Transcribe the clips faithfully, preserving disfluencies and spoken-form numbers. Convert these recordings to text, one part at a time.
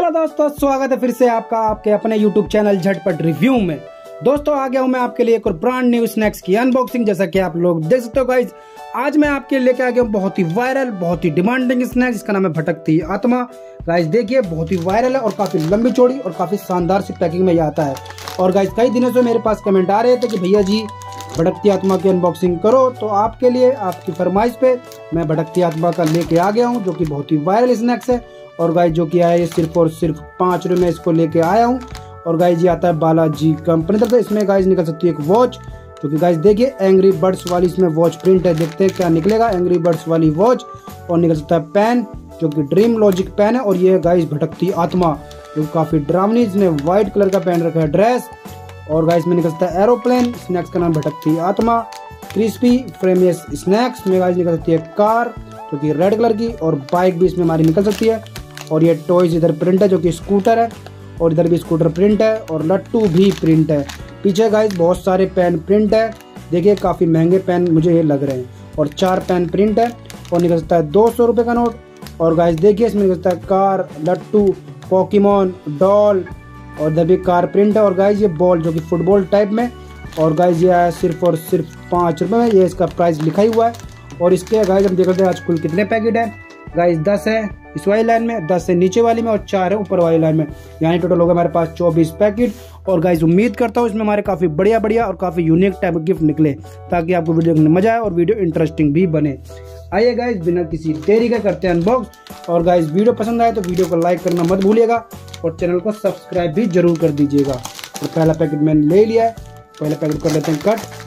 Hello दोस्तों, स्वागत है फिर से आपका आपके अपने यूट्यूब चैनल झटपट रिव्यू में। दोस्तों आ गया हूं मैं आपके लिए एक और ब्रांड न्यू स्नैक्स की अनबॉक्सिंग। जैसा कि आप लोग देख सकते हो गाइज, आज मैं आपके लेके आ गया हूं बहुत ही वायरल, बहुत ही डिमांडिंग स्नैक्स। इसका नाम है भटकती आत्मा। गाइज देखिए, बहुत ही वायरल है और काफी लंबी चौड़ी और काफी शानदार सी पैकिंग में ये आता है। और गाइज कई दिनों से मेरे पास कमेंट आ रहे थे कि भैया जी भटकती आत्मा की अनबॉक्सिंग करो, तो आपके लिए आपकी फरमाइश पे मैं भटकती आत्मा का लेके आ गया हूँ, जो कि बहुत ही वायरल स्नैक्स है। और गाइज जो कि है ये सिर्फ और सिर्फ पाँच रुपये में इसको लेके आया हूँ। और गाइज ये आता है बालाजी कंपनी तरफ से। इसमें गाइज निकल सकती है एक वॉच, जो कि गाइज देखिए एंग्री बर्ड्स वाली इसमें वॉच प्रिंट है। देखते हैं क्या निकलेगा, एंग्री बर्ड्स वाली वॉच। और निकल सकता है पेन, जो कि ड्रीम लॉजिक पेन है। और ये गाइज भटकती आत्मा, जो काफी ड्रामनी, इसने व्हाइट कलर का पहन रखा है ड्रेस। और गाइज में निकल सकता है एरोप्लेन। स्नैक्स का नाम भटकती आत्मा। क्रिस्पी फ्रेमियस स्नैक्स में गाइज निकल सकती है कार, जो कि रेड कलर की। और बाइक भी इसमें हमारी निकल सकती है। और ये टॉयज इधर प्रिंट है, जो कि स्कूटर है। और इधर भी स्कूटर प्रिंट है और लट्टू भी प्रिंट है। पीछे गाइज बहुत सारे पेन प्रिंट है। देखिए काफी महंगे पेन मुझे ये लग रहे हैं। और चार पेन प्रिंट है। और निकल सकता है दो सौ रुपये का नोट। और गाइज देखिए इसमें निकल सकता है कार, लट्टू, पोकेमोन, डॉल। और इधर भी कार प्रिंट है। और गाइज ये बॉल, जो कि फुटबॉल टाइप में। और गाइज ये आया सिर्फ और सिर्फ पाँच रुपये में। ये इसका प्राइस लिखा ही हुआ है। और इसके गाइज हम देख लेते हैं आज कुल कितने पैकेट है। गाइज दस है इस वाली लाइन में, दस है नीचे वाली में और चार है ऊपर वाली लाइन में। यानी टोटल होगा हमारे पास चौबीस पैकेट। और गाइज उम्मीद करता हूँ इसमें हमारे काफी बढ़िया बढ़िया और काफी यूनिक टाइप का गिफ्ट निकले, ताकि आपको वीडियो देखने में मजा आए और वीडियो इंटरेस्टिंग भी बने। आइए गाइज बिना किसी देरी के करते हैं अनबॉक्स। और गाइज वीडियो पसंद आए तो वीडियो को लाइक करना मत भूलिएगा और चैनल को सब्सक्राइब भी जरूर कर दीजिएगा। और पहला पैकेट मैंने ले लिया है, पहले पैकेट कर लेते हैं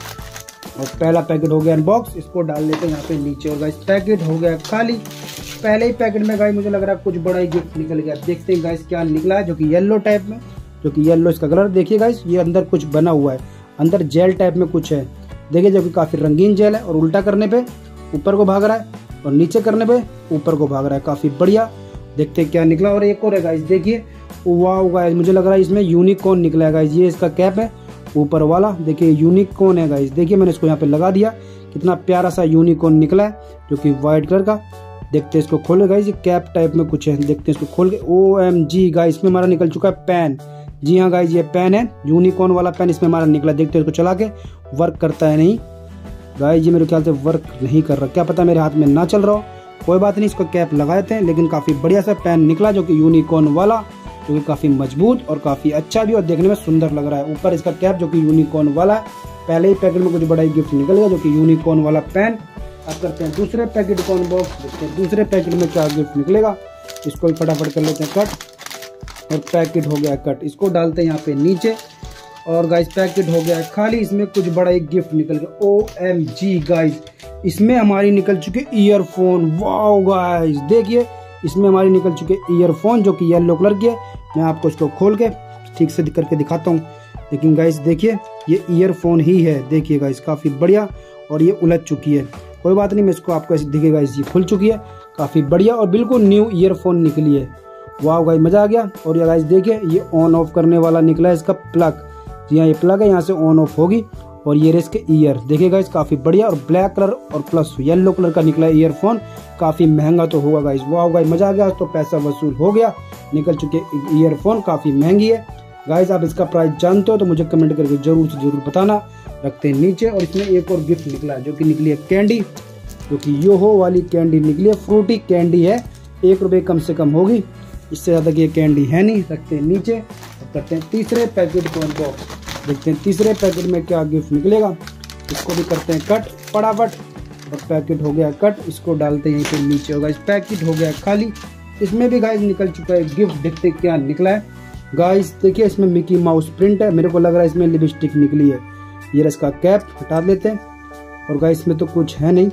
कट। और पहला पैकेट हो गया अनबॉक्स, इसको डाल लेते हैं यहाँ पे नीचे। और गाइस पैकेट हो गया खाली। पहले ही पैकेट में गाइस मुझे लग रहा है कुछ बड़ा ही गिफ्ट निकल गया। देखते हैं गाइस क्या निकला है, जो कि येलो टाइप में, जो कि येलो इसका कलर। देखिए गाइस ये अंदर कुछ बना हुआ है, अंदर जेल टाइप में कुछ है। देखिए जो कि काफी रंगीन जेल है। और उल्टा करने पे ऊपर को भाग रहा है और नीचे करने पे ऊपर को भाग रहा है। काफी बढ़िया, देखते हैं क्या निकला। और एक और है गाइस, देखिए वाह गाइस, मुझे लग रहा है इसमें यूनिकॉर्न निकला है गाइस। ये इसका कैप है ऊपर वाला, देखिए यूनिकॉर्न है गाइस। देखिए मैंने इसको यहाँ पे लगा दिया, कितना प्यारा सा यूनिकॉर्न निकला है, जो कि व्हाइट कलर का। देखते हैं इसको खोले गाइस, ये कैप टाइप में कुछ है। देखते हैं इसको खोल के। ओ एम जी गाइस, इसमें हमारा निकल चुका है पेन। जी हाँ गाइस, ये पेन है, यूनिकॉर्न वाला पेन इसमें हमारा निकला। देखते हैं इसको चला के वर्क करता है नहीं गाइस। ये मेरे ख्याल से वर्क नहीं कर रहा, क्या पता मेरे हाथ में ना चल रहा हो। कोई बात नहीं, इसको कैप लगा देते हैं। लेकिन काफी बढ़िया सा पेन निकला, जो कि यूनिकॉर्न वाला, जो कि काफी मजबूत और काफी अच्छा भी और देखने में सुंदर लग रहा है। ऊपर इसका कैप, जो कि यूनिकॉर्न वाला है। पहले ही पैकेट में कुछ बड़ा ही गिफ्ट निकल गया, जो कि यूनिकॉर्न वाला पेन। अब करते हैं दूसरे पैकेट को अनबॉक्स। देखते हैं दूसरे पैकेट में क्या गिफ्ट निकलेगा। इसको भी फटाफट कर लेते हैं कट। और पैकेट हो गया कट, इसको डालते हैं यहाँ पे नीचे। और गाइस पैकेट हो गया खाली। इसमें कुछ बड़ा ही गिफ्ट निकल गया। ओ एम जी गाइस, इसमें हमारी निकल चुके ईयरफोन। वाओ गाइस देखिए, इसमें हमारी निकल चुके ईयरफोन, जो कि येलो कलर की है। मैं आपको इसको खोल के ठीक से करके दिखाता हूँ। लेकिन गाइस देखिए ये ईयरफोन ही है। देखिए गाइस काफी बढ़िया। और ये उलझ चुकी है, कोई बात नहीं, मैं इसको आपको ऐसे दिखेगा गाइस, ये खुल चुकी है। काफी बढ़िया और बिल्कुल न्यू ईयरफोन निकली है। वाह गाइस मजा आ गया। और ये गाइस देखिए ये ऑन ऑफ करने वाला निकला है, इसका प्लग। जी हाँ, ये प्लग है, यहाँ से ऑन ऑफ होगी। और ये इसके ईयर देखिए गाइस, काफी बढ़िया। और ब्लैक कलर और प्लस येलो कलर का निकला है ईयरफोन। काफी महंगा तो होगा गाइस। वाह गाइस मजा आ गया, तो पैसा वसूल हो गया। निकल चुके ईयरफोन, काफी महंगी है गाइस। आप इसका प्राइस जानते हो तो मुझे कमेंट करके जरूर से जरूर बताना। रखते हैं नीचे। और इसमें एक और गिफ्ट निकला है, जो कि निकली है कैंडी, जो कि योहो वाली कैंडी निकली है। फ्रूटी कैंडी है, एक रुपये कम से कम होगी, इससे ज्यादा की ये कैंडी है नहीं। रखते हैं नीचे और करते हैं तीसरे पैकेट को अनबॉक्स। देखते हैं तीसरे पैकेट में क्या गिफ्ट निकलेगा। इसको भी करते हैं कट फटाफट। और पैकेट हो गया कट, इसको डालते हैं यहीं पे नीचे। होगा इस पैकेट हो गया खाली। इसमें भी गाइस निकल चुका है गिफ्ट। देखते हैं क्या निकला है गाइस। देखिए इसमें मिकी माउस प्रिंट है। मेरे को लग रहा है इसमें लिपस्टिक निकली है। ये इसका कैप हटा लेते हैं। और गाइस इसमें तो कुछ है नहीं,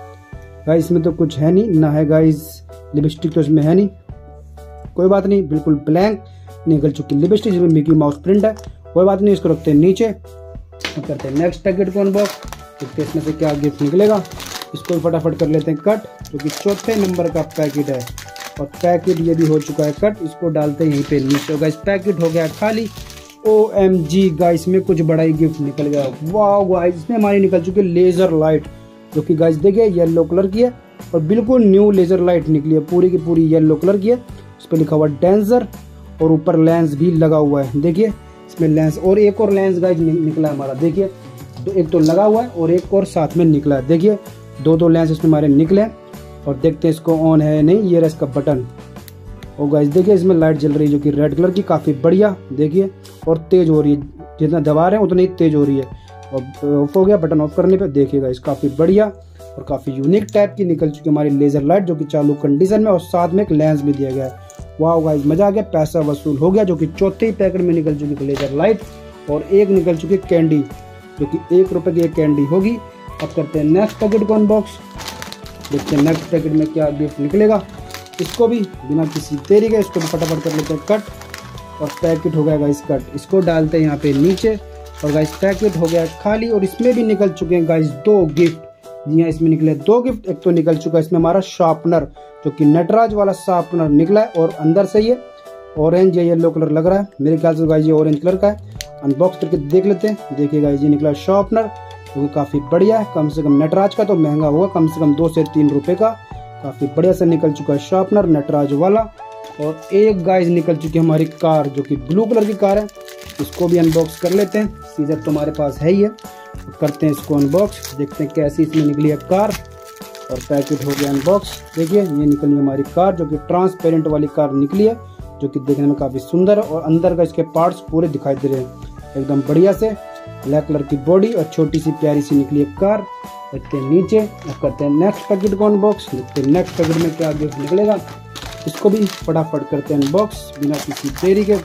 गाइस इसमें तो कुछ है नहीं ना है गाइस, लिपस्टिक तो इसमें है नहीं। कोई बात नहीं, बिल्कुल ब्लैंक निकल चुकी लिपस्टिक। इसमें मिकी माउस प्रिंट है, कोई बात नहीं, इसको रखते हैं नीचे। करते हैं नेक्स्ट पैकेट को अनबॉक्स। देखते हैं इसमें से क्या गिफ्ट निकलेगा। इसको फटाफट कर लेते हैं कट, जो कि चौथे नंबर का पैकेट है। और पैकेट ये भी हो चुका है कट, इसको डालते हैं यहीं पे नीचे। गाइस पैकेट हो गया खाली। ओ एम जी गाइस में कुछ बड़ा ही गिफ्ट निकल गया। वाह गाइस, इसमें हमारी निकल चुकी है लेजर लाइट, जो कि गाइस देखिए येलो कलर की है। और बिल्कुल न्यू लेजर लाइट निकली है, पूरी की पूरी येलो कलर की है। इस पर लिखा हुआ डेंजर। और ऊपर लेंस भी लगा हुआ है। देखिए इसमें लेंस और एक और लेंस गाइस निकला है हमारा। देखिए तो एक तो लगा हुआ है और एक और साथ में निकला है। देखिए दो दो लेंस इसमें हमारे निकले और देखते हैं इसको ऑन है नहीं। ये रहा इसका बटन और गाइस देखिए इसमें लाइट जल रही है जो कि रेड कलर की, काफ़ी बढ़िया। देखिए और तेज हो रही है, जितना दबा रहे हैं उतनी तेज हो रही है। और ऑफ हो गया बटन ऑफ करने पे। देखिएगा इस काफ़ी बढ़िया और काफ़ी यूनिक टाइप की निकल चुकी हमारी लेज़र लाइट जो कि चालू कंडीशन में, और साथ में एक लेंस भी दिया गया है। वाह गाइस मजा आ गया, पैसा वसूल हो गया। जो कि चौथे ही पैकेट में निकल चुकी है लेज़र लाइट और एक निकल चुकी कैंडी जो कि एक रुपए की एक कैंडी होगी। अब करते हैं नेक्स्ट पैकेट को अनबॉक्स, देखते हैं नेक्स्ट पैकेट में क्या गिफ्ट निकलेगा। इसको भी बिना किसी देरी के इसको भी फटाफट कर लेते हैं कट और पैकेट हो गया गाइस कट। इसको डालते हैं यहाँ पे नीचे और गाइस पैकेट हो गया खाली। और इसमें भी निकल चुके हैं गाइस दो गिफ्ट। जी हाँ इसमें निकले दो गिफ्ट। एक तो निकल चुका है इसमें हमारा शार्पनर जो कि नटराज वाला शार्पनर निकला है और अंदर से ये ऑरेंज या येलो कलर लग रहा है। मेरे ख्याल से गाइस ये ऑरेंज कलर का है। अनबॉक्स करके देख लेते हैं। देखिए गाइस ये निकला शार्पनर जो कि काफ़ी बढ़िया है। कम से कम नटराज का तो महंगा होगा, कम से कम दो से तीन रुपए का। काफ़ी बढ़िया से निकल चुका है शार्पनर नटराज वाला। और एक गाइस निकल चुकी है हमारी कार जो कि ब्लू कलर की कार है। इसको भी अनबॉक्स कर लेते हैं। सीजर तो हमारे पास है ही है, करते हैं इसको अनबॉक्स, देखते हैं कैसी इसमें निकली है कार। और पैकेट हो गया अनबॉक्स। देखिए ये निकली हमारी कार जो कि ट्रांसपेरेंट वाली कार निकली है जो कि देखने में काफ़ी सुंदर है। और अंदर का इसके पार्ट्स पूरे दिखाई दे रहे हैं एकदम बढ़िया से। ब्लैक कलर की बॉडी और छोटी सी प्यारी सी निकली है कार। देखते हैं नीचे। अब करते हैं नेक्स्ट पैकेट को अनबॉक्स, देखते हैं नेक्स्ट पैकेट में क्या गिफ्ट निकलेगा। इसको भी फटाफट करते हैं अनबॉक्स बिना किसी देरी के।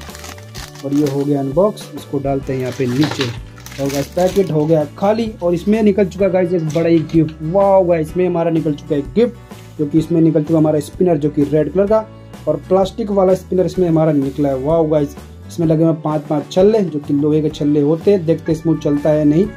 और ये हो गया अनबॉक्स, इसको डालते हैं यहाँ पे नीचे। और गाइस पैकेट हो गया खाली और इसमें निकल चुका गाइस एक बड़ा ही गिफ्ट। वाह गाइस इसमें हमारा निकल चुका है गिफ्ट जो कि इसमें निकल चुका हमारा स्पिनर जो कि रेड कलर का और प्लास्टिक वाला स्पिनर इसमें हमारा निकला है। वाह गाइस इसमें लगे हुए पांच पांच छल्ले जो कि लोहे के छल्ले होते हैं। देखते स्मूथ चलता है नहीं।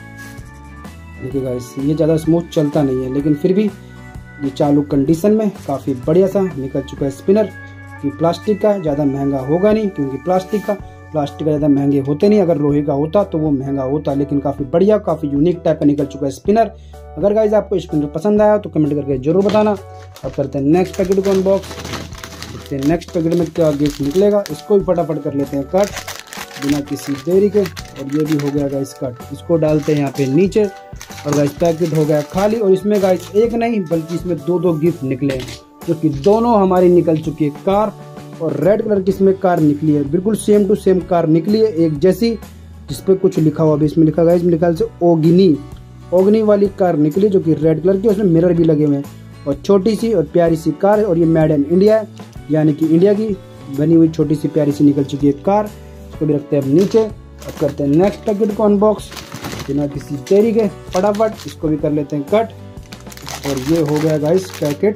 देखिए गाइस ये ज़्यादा स्मूथ चलता नहीं है लेकिन फिर भी ये चालू कंडीशन में काफ़ी बढ़िया सा निकल चुका है स्पिनर। कि प्लास्टिक का ज़्यादा महंगा होगा नहीं, क्योंकि प्लास्टिक का प्लास्टिक का ज़्यादा महंगे होते नहीं। अगर लोहे का होता तो वो महंगा होता, लेकिन काफ़ी बढ़िया काफ़ी यूनिक टाइप का निकल चुका है स्पिनर। अगर गाइस आपको स्पिनर पसंद आया तो कमेंट करके जरूर बताना। अब करते हैं नेक्स्ट पैकेट को अनबॉक्स, देखते हैं नेक्स्ट पैकेट में क्या गिफ्ट निकलेगा। इसको भी फटाफट कर लेते हैं कट बिना किसी देरी के। और ये भी हो गया गाइस कट, इसको डालते हैं यहाँ पे नीचे। और गाइस पैकेट हो गया खाली और इसमें गाइस एक नहीं बल्कि इसमें दो दो गिफ्ट निकले हैं जो कि दोनों हमारी निकल चुकी है कार। और रेड कलर की इसमें कार निकली है, बिल्कुल सेम टू सेम कार निकली है एक जैसी, जिसपे कुछ लिखा हुआ अभी इसमें लिखा गया इसमें लिखा से ओगिनी ओगनी वाली कार निकली जो कि रेड कलर की, उसमें मिरर भी लगे हुए हैं। और छोटी सी और प्यारी सी कार है और ये मेड इन इंडिया है, यानी कि इंडिया की बनी हुई छोटी सी प्यारी सी निकल चुकी है कार। इसको भी रखते हैं अब नीचे। अब करते हैं नेक्स्ट पैकेट को अनबॉक्स बिना किसी देरी के फटाफट। इसको भी कर लेते हैं कट। और ये हो गया गाइस पैकेट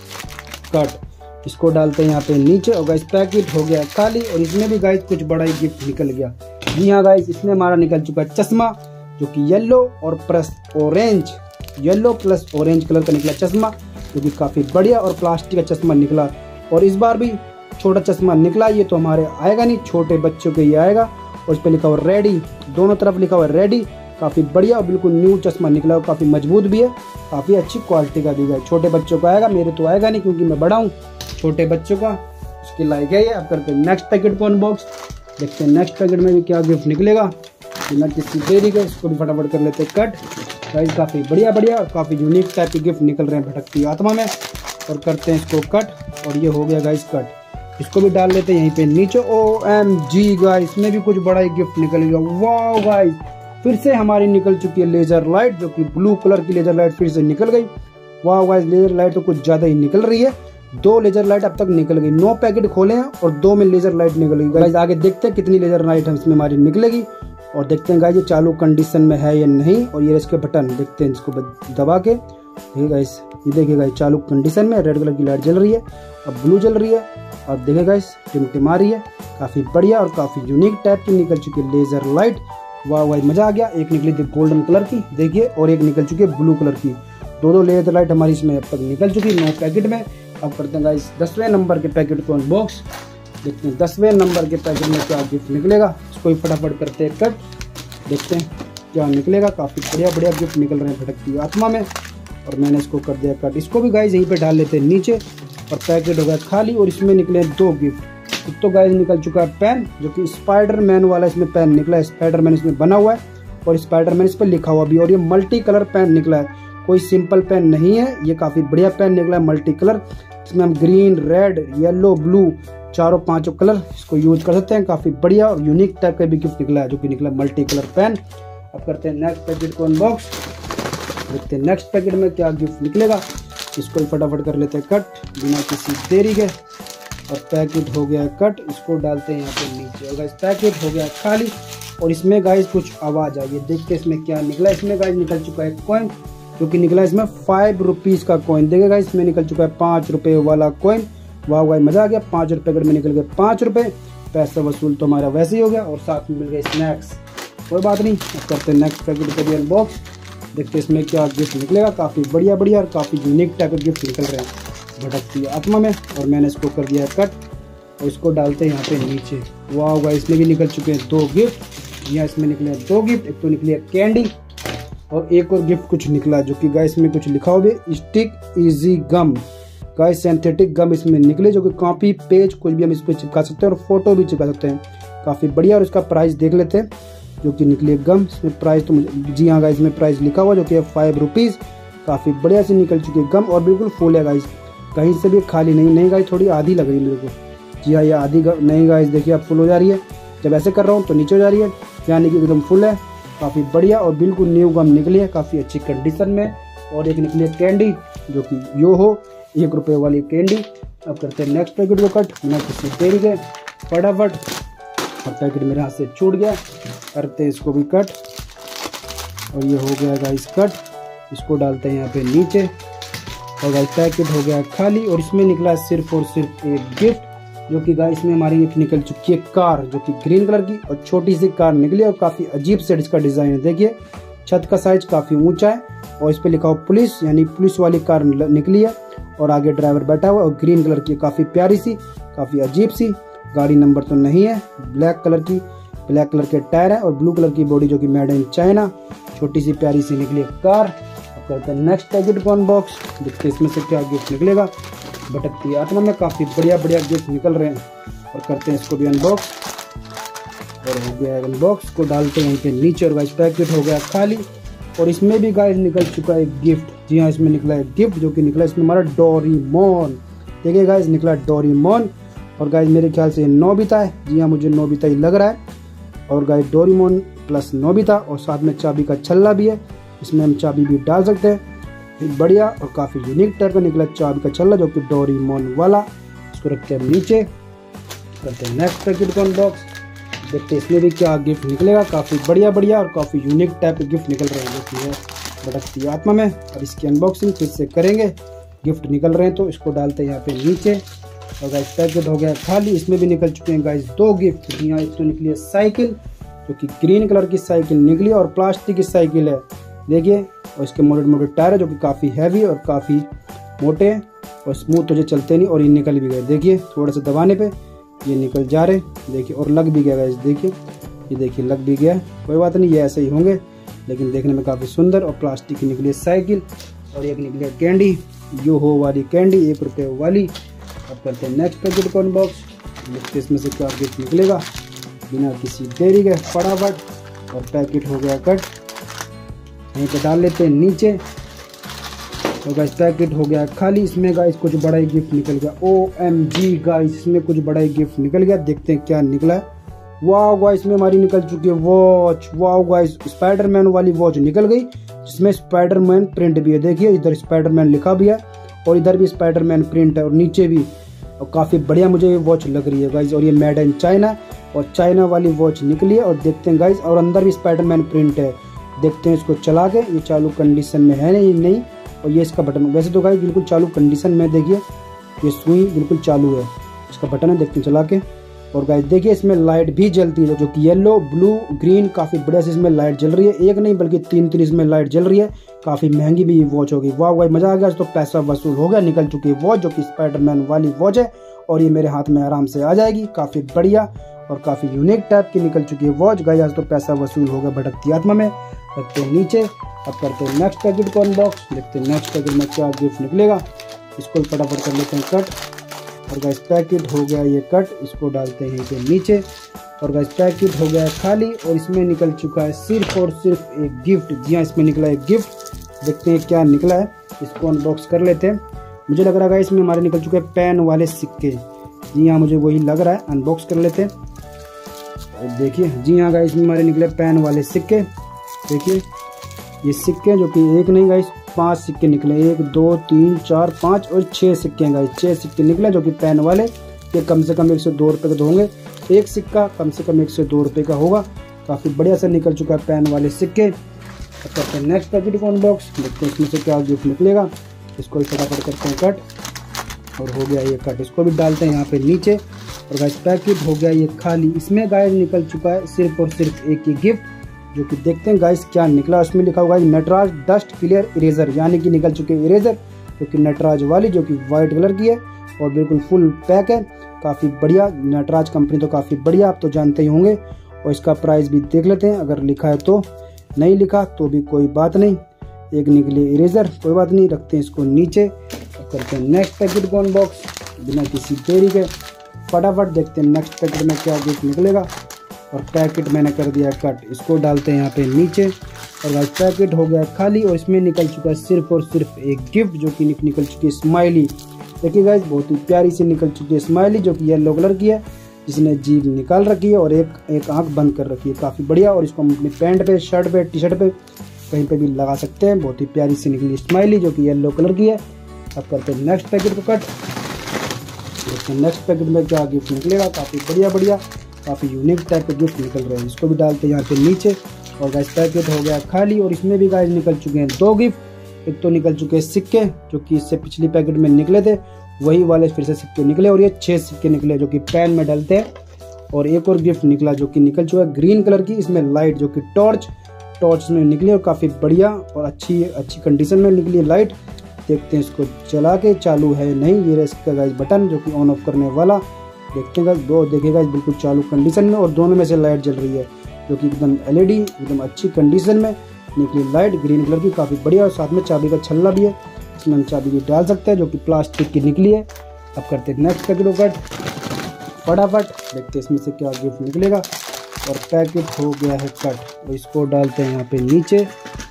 कट, इसको डालते हैं यहाँ पे नीचे। और गाइस पैकेट हो गया खाली और इसमें भी गाइस कुछ बड़ा ही गिफ्ट निकल गया। जी हाँ गाइस इसमें हमारा निकल चुका है चश्मा जो कि येलो और plus orange yellow plus orange colour का निकला चश्मा जो कि काफ़ी बढ़िया और प्लास्टिक का चश्मा निकला। और इस बार भी छोटा चश्मा निकला, ये तो हमारे आएगा नहीं, छोटे बच्चों के ये आएगा। और इस पर लिखा हुआ रेडी, दोनों तरफ लिखा हुआ रेडी। काफ़ी बढ़िया और बिल्कुल न्यू चश्मा निकला और काफ़ी मजबूत भी है, काफ़ी अच्छी क्वालिटी का भी है। छोटे बच्चों को आएगा, मेरे तो आएगा नहीं क्योंकि मैं बड़ा हूँ, छोटे बच्चों का उसके लायक है ये। अब करते हैं नेक्स्ट पैकेट को अनबॉक्स, देखते हैं नेक्स्ट पैकेट में भी क्या गिफ्ट निकलेगा बिना किसी देरी के। इसको भी फटाफट कर लेते हैं कट। गाइस काफ़ी बढ़िया बढ़िया और काफ़ी यूनिक टाइप के गिफ्ट निकल रहे हैं भटकती आत्मा में। और करते हैं इसको कट और ये हो गया गाइस कट। इसको भी डाल लेते हैं यहीं पे नीचे। ओ एम जी गाइस इसमें भी कुछ बड़ा ही गिफ्ट निकल गया। वाह गाइस फिर से हमारी निकल चुकी है लेजर लाइट जो कि ब्लू कलर की लेजर लाइट फिर से निकल गई। वाह गाइस लेजर लाइट तो कुछ ज़्यादा ही निकल रही है, दो लेजर लाइट अब तक निकल गई। नौ पैकेट खोले हैं और दो में लेजर लाइट निकल गई। गाइस आगे देखते हैं कितनी लेजर लाइट हम इसमें हमारी निकलेगी और देखते हैं गाइस ये चालू कंडीशन में है या नहीं। और ये इसके बटन देखते हैं, इसको दबा के देखिए गाइस, ये देखिए गाइस चालू कंडीशन में रेड कलर की लाइट जल रही है, अब ब्लू जल रही है। अब देखिए गाइस टिमटिमा रही है, काफ़ी बढ़िया और काफ़ी यूनिक टाइप की निकल चुकी है लेजर लाइट। वाह वाह मजा आ गया। एक निकली थी गोल्डन कलर की देखिए और एक निकल चुकी है ब्लू कलर की। दो दो लेजर लाइट हमारी इसमें अब तक निकल चुकी है नौ पैकेट में। अब करते हैं गाइस दसवें नंबर के पैकेट को अनबॉक्स, देखते हैं दसवें नंबर के पैकेट में क्या गिफ्ट निकलेगा। इसको भी फटाफट करते हैं कट, देखते हैं क्या निकलेगा। काफ़ी बढ़िया बढ़िया गिफ्ट निकल रहे हैं भटकती आत्मा में। और मैंने इसको कर दिया कट, इसको भी गाइस यहीं पे डाल लेते हैं नीचे। और पैकेट हो गया खाली और इसमें निकले दो गिफ्ट। एक तो गाइस निकल चुका है पेन, जो कि स्पाइडरमैन वाला इसमें पेन निकला है, स्पाइडरमैन इसमें बना हुआ है और स्पाइडरमैन इस पर लिखा हुआ भी। और ये मल्टी कलर पेन निकला है, कोई सिंपल पेन नहीं है, ये काफी बढ़िया पेन निकला है मल्टी कलर। इसमें हम ग्रीन, रेड, येलो, ब्लू चारों पांचों कलर इसको यूज कर सकते हैं। काफी बढ़िया और यूनिक टाइप का भी गिफ्ट निकला है, जो कि निकला मल्टी कलर पेन। अब करते हैं नेक्स्ट पैकेट को अनबॉक्स, देखते हैं नेक्स्ट पैकेट में क्या गिफ्ट निकलेगा। इसको फटाफट कर लेते हैं कट बिना किसी देरी के। और पैकेट हो गया कट, इसको डालते हैं यहाँ पे नीचे। और गाइस पैकेट हो गया खाली और इसमें गाइस कुछ आवाज आई है, देखते हैं इसमें क्या निकला। इसमें गाइस निकल चुका है कॉइन, जो कि निकला इसमें फाइव रुपीज का कॉइन। देखिए गाइस इसमें निकल चुका है पाँच रुपए वाला कॉइन। वाह गाइस मजा आ गया, पाँच रुपए में निकल गए पाँच रुपए, पैसा वसूल तो हमारा वैसे ही हो गया और साथ में मिल गए स्नैक्स। कोई बात नहीं, अब करते हैं नेक्स्ट पैकेट को भी अनबॉक्स, देखते हैं इसमें क्या गिफ्ट निकलेगा। काफी बढ़िया बढ़िया और काफी यूनिक टाइप के गिफ्ट निकल रहे हैं भटकती आत्मा में। और मैंने इसको कर दिया कट और इसको डालते हैं यहाँ पे नीचे। वाह गाइस इसमें भी निकल चुके हैं दो गिफ्ट, यहाँ इसमें निकले हैं दो गिफ्ट, एक तो निकली है कैंडी और एक और गिफ्ट कुछ निकला, जो कि गाइस में कुछ लिखा हुआ है stick easy gum. Guys synthetic gum इसमें निकले, जो कि कॉपी पेज कुछ भी हम इस पर चिपका सकते हैं और फोटो भी चिपका सकते हैं। काफी बढ़िया। और इसका प्राइस देख लेते हैं, जो कि निकली गम। इसमें प्राइस तो मुझे जी हाँ गाइस इसमें प्राइस लिखा हुआ, जो कि है फाइव रुपीज। काफी बढ़िया से निकल चुकी है गम और बिल्कुल फुल है गाइस, कहीं से भी खाली नहीं। नहीं गाइस थोड़ी आधी लग रही है मेरे को, जी हाँ ये आधी नहीं गाइस, देखिए अब फुल हो जा रही है। जब ऐसे कर रहा हूँ तो नीचे हो जा रही है, यानी कि एकदम फुल है। काफी बढ़िया और बिल्कुल न्यू गम निकली है, काफी अच्छी कंडीशन में। और एक निकली है कैंडी, जो कि यो हो एक रुपए वाली कैंडी। अब करते हैं नेक्स्ट पैकेट को कट बिना किसी देरी के फटाफट। और पैकेट मेरे हाथ से छूट गया, करते हैं इसको भी कट और ये हो गया गाइस कट। इसको डालते हैं यहाँ पे नीचे और गाइस पैकेट हो गया खाली। और इसमें निकला सिर्फ और सिर्फ एक गिफ्ट, जो कि गाइस इसमें हमारी निकल चुकी है कार, जो कि ग्रीन कलर की और छोटी सी कार निकली और काफी अजीब से इसका डिजाइन है। देखिए छत का साइज काफी ऊंचा है और इस पे लिखा हुआ पुलिस, यानी पुलिस वाली कार निकली है। और आगे ड्राइवर बैठा हुआ और ग्रीन कलर की काफी प्यारी सी, काफी अजीब सी। गाड़ी नंबर तो नहीं है, ब्लैक कलर की, ब्लैक कलर के टायर है और ब्लू कलर की बॉडी, जो कि मेड इन चाइना। छोटी सी प्यारी सी निकली है कार। अब करते हैं नेक्स्ट पैकेट को अनबॉक्स, देखते हैं इसमें से क्या गिफ्ट निकलेगा। भटकती आत्मा में काफी बढ़िया बढ़िया गिफ्ट निकल रहे हैं और करते हैं इसको भी अनबॉक्स। और हो गया अनबॉक्स, को डालते हैं यहीं पे नीचे। और गाइस पैकेट हो गया खाली और इसमें भी गाइस निकल चुका है गिफ्ट। जी हाँ इसमें निकला है गिफ्ट, जो कि निकला इसमें हमारा डोरेमोन। देखिए गाइस निकला डोरेमोन और गाइस मेरे ख्याल से नोबिता है। जी हाँ मुझे नोबिता ही लग रहा है। और गाइस डोरेमोन प्लस नोबिता और साथ में चाबी का छल्ला भी है, इसमें हम चाबी भी डाल सकते हैं। बढ़िया और काफी यूनिक टाइप का निकला चाबी का छल्ला, जो कि डोरेमोन वाला। इसको रखते हैं नीचे, करते हैं नेक्स्ट पैकेट को अनबॉक्स, देखते हैं इसमें भी क्या गिफ्ट निकलेगा। काफी बढ़िया बढ़िया और काफी यूनिक टाइप के गिफ्ट निकल रहे हैं, जो कि है भटकती आत्मा में। अब इसकी अनबॉक्सिंग फिर से करेंगे। गिफ्ट निकल रहे हैं तो इसको डालते हैं यहाँ पे नीचे। और गाइस पैकेट हो गया खाली, इसमें भी निकल चुके हैं गाइस दो गिफ्ट। यहाँ एक तो निकली है साइकिल, जो कि ग्रीन कलर की साइकिल निकली और प्लास्टिक की साइकिल है। देखिए और इसके मोटे मोटे टायर है, जो कि काफी हैवी और काफी मोटे हैं और स्मूथ तुझे चलते नहीं। और ये निकल भी गए, देखिए थोड़ा सा दबाने पे ये निकल जा रहे, देखिए और लग भी गया गाइस। देखिए ये देखिए लग भी गया, कोई बात नहीं ये ऐसे ही होंगे, लेकिन देखने में काफी सुंदर। और प्लास्टिक की निकली है साइकिल और एक निकली है कैंडी, यो हो वाली कैंडी एक रुपए वाली। अब करते हैं नेक्स्ट पैकेट को अनबॉक्स, देखते इसमें से क्या गिफ्ट निकलेगा बिना किसी देरी के फटाफट। और पैकेट हो गया कट, यहीं पे डाल लेते हैं नीचे। तो गाइस पैकेट हो गया खाली, इसमें गाइस कुछ बड़ा ही गिफ्ट निकल गया। ओ एम जी गाइस इसमें कुछ बड़ा ही गिफ्ट निकल गया, देखते हैं क्या निकला है। वाह गाइस इसमें हमारी निकल चुकी है वॉच। वाह गाइस स्पाइडरमैन वाली वॉच निकल गई, जिसमें स्पाइडरमैन प्रिंट भी है। देखिए इधर स्पाइडरमैन लिखा भी है और इधर भी स्पाइडरमैन प्रिंट है और नीचे भी। और काफी बढ़िया मुझे ये वॉच लग रही है गाइस। और ये मेड इन चाइना और चाइना वाली वॉच निकली है। और देखते हैं गाइस, और अंदर भी स्पाइडरमैन प्रिंट है। देखते हैं इसको चला के, ये चालू कंडीशन में है नहीं नहीं और ये इसका बटन वैसे तो गाइस बिल्कुल चालू कंडीशन में। देखिए ये सुई बिल्कुल चालू है, इसका बटन है, देखते हैं चला के। और गाइस देखिए इसमें लाइट भी जलती है, जो कि येलो ब्लू ग्रीन काफी बढ़िया से इसमें लाइट जल रही है। एक नहीं बल्कि तीन तीन इसमें लाइट जल रही है। काफी महंगी भी ये वॉच होगी। वाह वाह मजा आ गया, तो पैसा वसूल हो गया। निकल चुकी है वॉच, जो कि स्पाइडरमैन वाली वॉच है और ये मेरे हाथ में आराम से आ जाएगी। काफी बढ़िया और काफी यूनिक टाइप की निकल चुकी है वॉच। गाइस आज तो पैसा वसूल हो गया भटकती आत्मा में। रखते हैं नीचे, अब करते हैं नेक्स्ट पैकेट को अनबॉक्स, देखते हैं नेक्स्ट पैकेट में क्या गिफ्ट निकलेगा। इसको फटाफट कर लेते हैं कट और गाइस पैकेट हो गया ये कट, इसको डालते हैं ये नीचे। और गाइस पैकेट हो गया खाली और इसमें निकल चुका है सिर्फ और सिर्फ एक गिफ्ट। जी हाँ, इसमें निकला एक गिफ्ट। देखते हैं क्या निकला है, इसको अनबॉक्स कर लेते हैं। मुझे लग रहा है इसमें हमारे निकल चुके हैं पेन वाले सिक्के। जी हाँ, मुझे वही लग रहा है। अनबॉक्स कर लेते हैं और देखिए, जी हाँ गाइस, इसमें हमारे निकले पेन वाले सिक्के। देखिए ये सिक्के जो कि एक नहीं गाइस, पांच सिक्के निकले। एक दो तीन चार पाँच और छः सिक्के गाइस, छः सिक्के निकले जो कि पेन वाले। ये कम से कम एक सौ दो रुपये के तो होंगे। एक सिक्का कम से कम एक सौ दो रुपये का होगा। काफ़ी बढ़िया से निकल चुका है पेन वाले सिक्के। अब करते हैं नेक्स्ट पैकेट को अनबॉक्स। देखते हैं इसमें से क्या गिफ्ट निकलेगा। इसको भी फटाफट करते हैं कट और हो गया ये कट। इसको भी डालते हैं यहाँ पे नीचे। और गाइस पैकेट हो गया ये खाली। इसमें गाइस निकल चुका है सिर्फ और सिर्फ एक ही गिफ्ट, जो कि देखते हैं गाइस क्या निकला। उसमें लिखा हुआ है नटराज डस्ट क्लियर इरेजर, यानी कि निकल चुके इरेजर जो कि नटराज वाली, जो कि वाइट कलर की है और बिल्कुल फुल पैक है। काफ़ी बढ़िया, नटराज कंपनी तो काफ़ी बढ़िया, आप तो जानते ही होंगे। और इसका प्राइस भी देख लेते हैं, अगर लिखा है तो। नहीं लिखा तो भी कोई बात नहीं। एक निकले इरेजर, कोई बात नहीं, रखते हैं इसको नीचे। करते हैं नेक्स्ट पैकेट को अनबॉक्स बिना किसी देरी के। फटाफट देखते हैं नेक्स्ट पैकेट में क्या गिफ्ट निकलेगा। और पैकेट मैंने कर दिया कट, इसको डालते हैं यहाँ पे नीचे। और गाइस पैकेट हो गया खाली और इसमें निकल चुका है सिर्फ और सिर्फ एक गिफ्ट, जो कि निकल चुकी है स्माइली। देखिए गाइस, बहुत ही प्यारी सी निकल चुकी है स्माइली, जो कि येलो कलर की है, जिसने जीभ निकाल रखी है और एक एक आंख बंद कर रखी है। काफ़ी बढ़िया। और इसको हम अपनी पैंट पे, शर्ट पे, टी शर्ट पे, कहीं पे भी लगा सकते हैं। बहुत ही प्यारी सी निकली स्माइली, जो कि येलो कलर की है। अब करते हैं नेक्स्ट पैकेट को कट। नेक्स्ट पैकेट में क्या गिफ्ट निकलेगा। काफ़ी बढ़िया बढ़िया, काफ़ी यूनिक टाइप के गिफ्ट निकल रहे हैं। इसको भी डालते हैं यहाँ पे नीचे। और गाइस पैकेट हो गया खाली और इसमें भी गाइस निकल चुके हैं दो गिफ्ट। एक तो निकल चुके हैं सिक्के, जो कि इससे पिछली पैकेट में निकले थे, वही वाले फिर से सिक्के निकले। और ये छः सिक्के निकले जो कि पेन में डालते हैं। और एक और गिफ्ट निकला जो कि निकल चुका है ग्रीन कलर की, इसमें लाइट, जो कि टॉर्च टॉर्च में निकली और काफ़ी बढ़िया और अच्छी अच्छी कंडीशन में निकली है लाइट। देखते हैं इसको चला के, चालू है नहीं, ये इसका गाइस बटन जो कि ऑन ऑफ करने वाला। देखते हैं गाइस, दो देखिएगा बिल्कुल चालू कंडीशन में और दोनों में से लाइट जल रही है, जो कि एकदम एलईडी, एकदम अच्छी कंडीशन में निकली लाइट ग्रीन कलर की, काफ़ी बढ़िया। और साथ में चाबी का छल्ला भी है, इसमें हम चाबी भी डाल सकते हैं, जो कि प्लास्टिक की निकली है। अब करते हैं नेक्स्ट पैकेट को कट। फटाफट देखते हैं इसमें से क्या गिफ्ट निकलेगा। और पैकेट हो गया है कट और इसको डालते हैं यहाँ पे नीचे।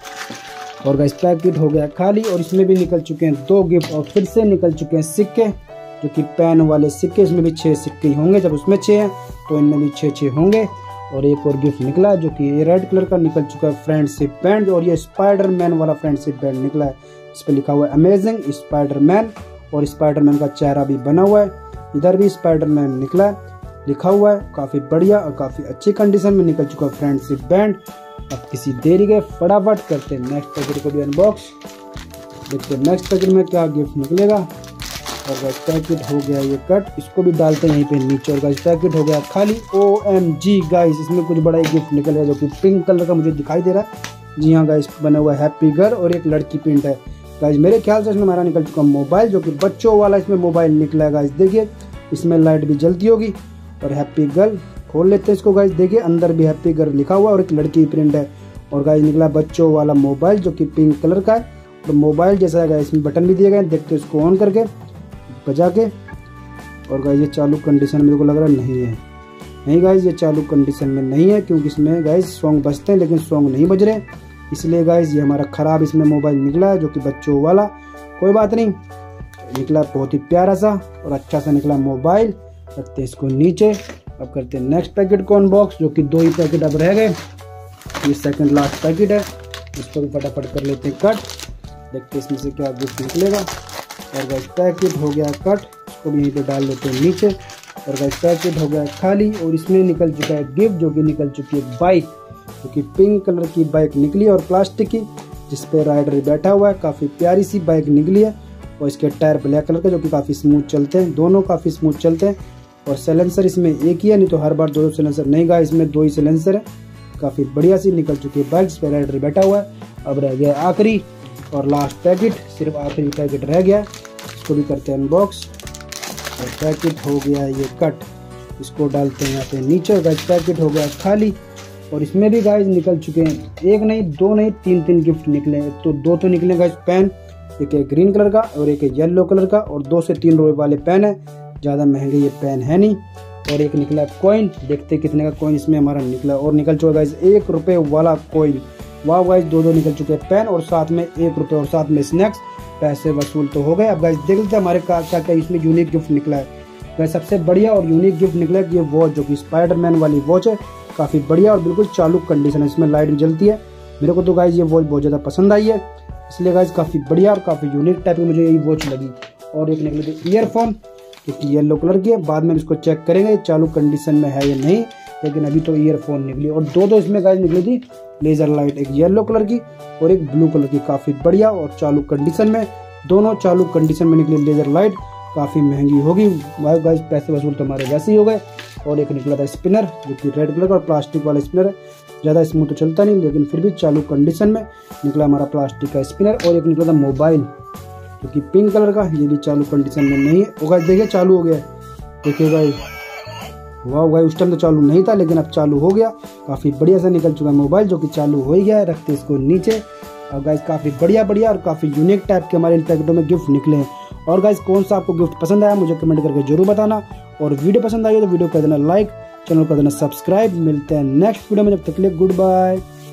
और गाइस पैकेट हो गया खाली और इसमें भी निकल चुके हैं दो गिफ्ट। और फिर से निकल चुके हैं सिक्के, जो कि पेन वाले सिक्के। इसमें भी छः सिक्के ही होंगे, जब उसमें छः हैं तो इनमें भी छः छः होंगे। और एक और गिफ्ट निकला, जो कि ये रेड कलर का निकल चुका है फ्रेंडशिप बैंड। और ये स्पाइडर मैन वाला फ्रेंडशिप बैंड निकला है। इस पर लिखा हुआ है अमेजिंग स्पाइडर मैन और स्पाइडर मैन का चेहरा भी बना हुआ है। इधर भी स्पाइडर मैन निकला है, लिखा हुआ है। काफ़ी बढ़िया और काफ़ी अच्छी कंडीशन में निकल चुका है फ्रेंडशिप बैंड। अब किसी देरी के फटाफट करते हैं नेक्स्ट पैकेट को भी अनबॉक्स। देखते हैं नेक्स्ट पैकेट में क्या गिफ्ट निकलेगा। और गाइस पैकेट हो गया ये कट, इसको भी डालते हैं यहीं पे नीचे। और गाइस पैकेट हो गया खाली। ओ एम जी गाइस, इसमें कुछ बड़ा ही गिफ्ट निकल गया, जो कि पिंक कलर का मुझे दिखाई दे रहा है। जी हाँ गाइस, बना हुआ हैप्पी गर्ल और एक लड़की प्रिंट है। गाइस मेरे ख्याल से इसमें हमारा निकल चुका मोबाइल, जो कि बच्चों वाला इसमें मोबाइल निकला है। गाइस देखिए, इसमें लाइट भी जलती होगी। और हैप्पी गर्ल खोल लेते हैं इसको। गाइस देखिए, अंदर भी हैप्पी गर्ल लिखा हुआ और एक लड़की प्रिंट है। और गाइस निकला बच्चों वाला मोबाइल, जो कि पिंक कलर का है। और मोबाइल जैसा है गाइस, इसमें बटन भी दिए गए हैं। देखते हैं इसको ऑन करके, बजा के। और गाइस ये चालू कंडीशन में मेरे को लग रहा नहीं है। नहीं गाइस, ये चालू कंडीशन में नहीं है, क्योंकि इसमें गाइस सॉन्ग बजते हैं लेकिन सॉन्ग नहीं बज रहे। इसलिए गाइस ये हमारा ख़राब इसमें मोबाइल निकला है, जो कि बच्चों वाला। कोई बात नहीं, निकला बहुत ही प्यारा सा और अच्छा सा निकला मोबाइल। रखते हैं इसको नीचे। अब करते हैं नेक्स्ट पैकेट को अनबॉक्स, जो कि दो ही पैकेट अब रह गए। ये सेकंड लास्ट पैकेट है, इसको भी फटाफट कर लेते हैं कट। देखते हैं इसमें से क्या गिफ्ट निकलेगा। और गाइस पैकेट हो गया कट, इसको भी यहीं पे डाल लेते हैं नीचे। और गाइस पैकेट हो गया खाली और इसमें निकल चुका है गिफ्ट, जो कि निकल चुकी है बाइक, जो कि पिंक कलर की बाइक निकली और प्लास्टिक की, जिस पे राइडर बैठा हुआ है। काफ़ी प्यारी सी बाइक निकली है। और इसके टायर ब्लैक कलर के, जो कि काफ़ी स्मूथ चलते हैं, दोनों काफ़ी स्मूथ चलते हैं। और साइलेंसर इसमें एक ही है, नहीं तो हर बार दो दो साइलेंसर नहीं गा, इसमें दो ही साइलेंसर है। काफ़ी बढ़िया सी निकल चुकी है बाइक, जिस पर राइडर बैठा हुआ है। अब रह गया आखिरी और लास्ट पैकेट, सिर्फ आखिरी पैकेट रह गया। इसको भी करते हैं अनबॉक्स। और पैकेट हो गया ये कट, इसको डालते हैं यहाँ पे नीचे। गाइस पैकेट हो गया खाली और इसमें भी गाइस निकल चुके हैं, एक नहीं दो नहीं तीन तीन गिफ्ट निकले हैं। तो दो तो निकले गाइस पेन, एक है ग्रीन कलर का और एक है येलो कलर का, और दो से तीन रुपए वाले पेन है, ज़्यादा महंगे ये पेन है नहीं। और एक निकला कॉइन, देखते कितने का कॉइन इसमें हमारा निकला। और निकल चुका गाइस एक रुपये वाला कॉइन। वाह गाइस, दो दो निकल चुके हैं पेन और साथ में एक रुपये और साथ में स्नैक्स। पैसे वसूल तो हो गए। अब गाइस देख लेते हैं हमारे क्या क्या क्या इसमें यूनिक गिफ्ट निकला है। गाइस सबसे बढ़िया और यूनिक गिफ्ट निकला है ये वॉच, जो कि स्पाइडरमैन वाली वॉच है। काफ़ी बढ़िया और बिल्कुल चालू कंडीशन है, इसमें लाइट भी जलती है। मेरे को तो गाइस ये वॉच बहुत ज़्यादा पसंद आई है, इसलिए गाइस काफ़ी बढ़िया और काफ़ी यूनिक टाइप की मुझे ये वॉच लगी। और एक निकले थे ईयरफोन, क्योंकि येलो कलर की है, बाद में इसको चेक करेंगे चालू कंडीशन में है या नहीं, लेकिन अभी तो ईयरफोन निकली। और दो दो इसमें गाइस निकली थी लेज़र लाइट, एक येलो कलर की और एक ब्लू कलर की, काफ़ी बढ़िया और चालू कंडीशन में। दोनों चालू कंडीशन में निकली लेज़र लाइट, काफ़ी महंगी होगी। गाइस पैसे वसूल तो हमारे वैसे ही हो गए। और एक निकला था स्पिनर, जो कि रेड कलर का और प्लास्टिक वाला स्पिनर है। ज़्यादा स्मूथ तो चलता नहीं, लेकिन फिर भी चालू कंडीशन में निकला हमारा प्लास्टिक का स्पिनर। और एक निकला था मोबाइल, जो कि पिंक कलर का, ये भी चालू कंडीशन में नहीं है। वो गाइस देखिए चालू हो गया है, देखिए गाइस। वाह गाइस, उस टाइम तो चालू नहीं था लेकिन अब चालू हो गया। काफ़ी बढ़िया सा निकल चुका है मोबाइल, जो कि चालू हो ही गया है। रखते इसको नीचे। और गाइस काफ़ी बढ़िया बढ़िया और काफ़ी यूनिक टाइप के हमारे इन पैकेटों में गिफ्ट निकले हैं। और गाइस कौन सा आपको गिफ्ट पसंद आया मुझे कमेंट करके जरूर बताना। और वीडियो पसंद आई तो वीडियो कर देना लाइक, चैनल कर देना सब्सक्राइब। मिलते हैं नेक्स्ट वीडियो में, जब तक के लिए गुड बाय।